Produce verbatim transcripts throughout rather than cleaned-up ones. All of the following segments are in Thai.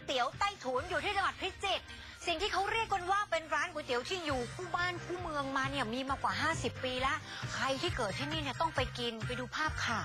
เตี๋ยวใต้ถุนอยู่ที่จังหวัดพิจิตรสิ่งที่เขาเรียกกันว่าเป็นร้านก๋วยเตี๋ยวที่อยู่คู่บ้านคู่เมืองมาเนี่ยมีมากว่าห้าสิบปีแล้วใครที่เกิดที่นี่เนี่ยต้องไปกินไปดูภาพค่ะ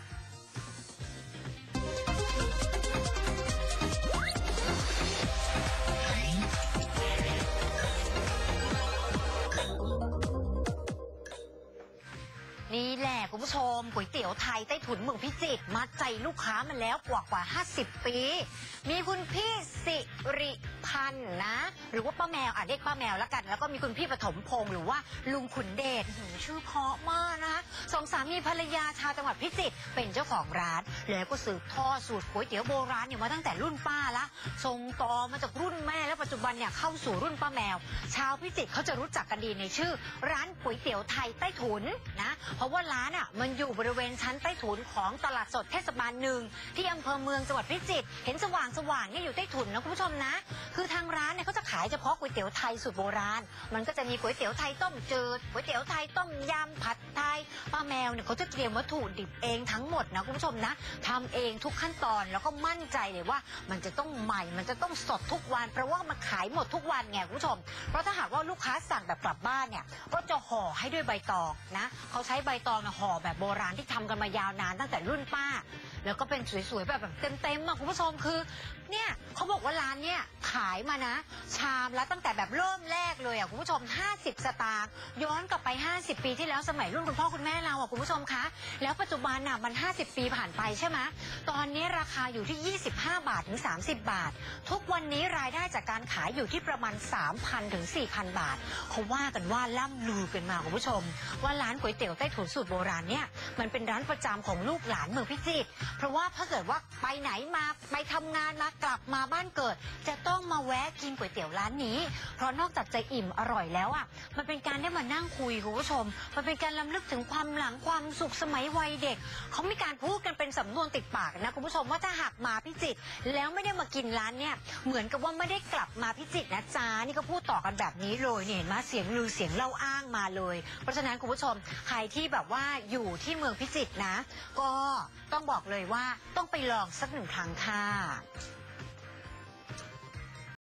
นี่แหละคุณผู้ชมก๋วยเตี๋ยวไทยใต้ถุนเมืองพิจิตรมัดใจลูกค้ามันแล้วกว่ากว่าห้าสิบปีมีคุณพี่สิริพันธ์นะหรือว่าป้าแมวอ่ะเรียกป้าแมวแล้วกันแล้วก็มีคุณพี่ปฐมพงษ์หรือว่าลุงขุนเดชชื่อเพราะมากนะสองสามีภรรยาชาวจังหวัดพิจิตรเป็นเจ้าของร้านแล้วก็สืบทอดสูตรก๋วยเตี๋ยวโบราณเนี่ยมาตั้งแต่รุ่นป้าละส่งต่อมาจากรุ่นแม่แล้วปัจจุบันเนี่ยเข้าสู่รุ่นป้าแมวชาวพิจิตรเขาจะรู้จักกันดีในชื่อร้านก๋วยเตี๋ยวไทยใต้ถุนนะเพราะว่าร้านอ่ะมันอยู่บริเวณชั้นใต้ถุนของตลาดสดเทศบาลหนึ่งที่อำเภอเมืองจังหวัดพิจิตรเห็นสว่างสว่างเนี่ยอยู่ใต้ถุนนะคุณผู้ชมนะคือทางร้านเนี่ยเขาจะขายเฉพาะก๋วยเตี๋ยวไทยสูตรโบราณมันก็จะมีก๋วยเตี๋ยวไทยต้มจืดก๋วยเตี๋ยวไทยต้มยำผัดไทยป้าแมวเนี่ยเขาจะเตรียมวัตถุดิบเองทั้งหมดนะคุณผู้ชมนะทำเองทุกขั้นตอนแล้วก็มั่นใจเลยว่ามันจะต้องใหม่มันจะต้องสดทุกวันเพราะว่ามันขายหมดทุกวันไงคุณผู้ชมเพราะถ้าหากว่าลูกค้าสั่งแบบกลับบ้านเนี่ยก็จะห่อให้ด้วยใบตองนะเขาใช้ใบตองนะห่อแบบโบราณที่ทำกันมายาวนานตั้งแต่รุ่นป้าแล้วก็เป็นสวยๆแบบแบบเต็มๆอ่ะคุณผู้ชมคือเนี่ยเขาบอกว่าร้านเนี่ยขายมานะชามแล้วตั้งแต่แบบเริ่มแรกเลยอ่ะคุณผู้ชมห้าสิบสตางค์ย้อนกลับไปห้าสิบปีที่แล้วสมัยรุ่นคุณพ่อคุณแม่เราอ่ะคุณผู้ชมคะแล้วปัจจุบันน่ะมันห้าสิบปีผ่านไปใช่ไหมตอนนี้ราคาอยู่ที่ยี่สิบห้าบาทถึงสามสิบบาททุกวันนี้รายได้จากการขายอยู่ที่ประมาณ สามพัน ถึง สี่พัน บาทเขาว่ากันว่าล่ำลือกันมาคุณผู้ชมว่าร้านก๋วยเตี๋ยวใต้ถุนสูตรโบราณเนี่ยมันเป็นร้านประจำของลูกหลานเมืองพิจิตรเพราะว่าถ้าเกิดว่าไปไหนมาไปทำงานมากลับมาบ้านเกิดจะต้องมาแวะกินก๋วยเตี๋ยวร้านนี้เพราะนอกจากจะอิ่มอร่อยแล้วอ่ะมันเป็นการได้มานั่งคุยคุณผู้ชมมันเป็นการรำลึกถึงความหลังความสุขสมัยวัยเด็กเขามีการพูดกันเป็นสำนวนติดปากนะคุณผู้ชมว่าถ้าหากมาพิจิตรแล้วไม่ได้มากินร้านเนี่ยเหมือนกับว่าไม่ได้กลับมาพิจิตรนะจ๊ะนี่ก็พูดต่อกันแบบนี้เลยเนี่ยเห็นไหมเสียงลือเสียงเล่าอ้างมาเลยเพราะฉะนั้นคุณผู้ชมใครที่แบบว่าอยู่ที่เมืองพิจิตรนะก็ต้องบอกเลยว่าต้องไปลองสักหนึ่งครั้งค่ะ